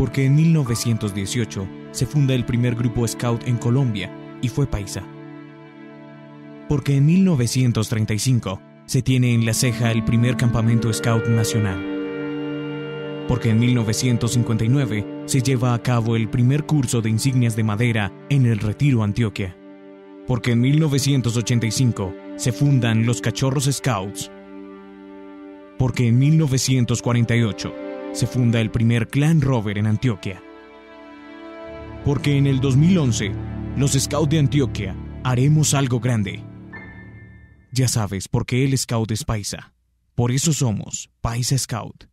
Porque en 1918 se funda el primer grupo scout en Colombia y fue paisa. Porque en 1935 se tiene en La Ceja el primer campamento scout nacional. Porque en 1959 se lleva a cabo el primer curso de insignias de madera en El Retiro, Antioquia. Porque en 1985 se fundan los Cachorros Scouts. Porque en 1948 se funda el primer Clan Rover en Antioquia. Porque en el 2011 los Scouts de Antioquia haremos algo grande. Ya sabes por qué el Scout es paisa. Por eso somos Paisa Scout.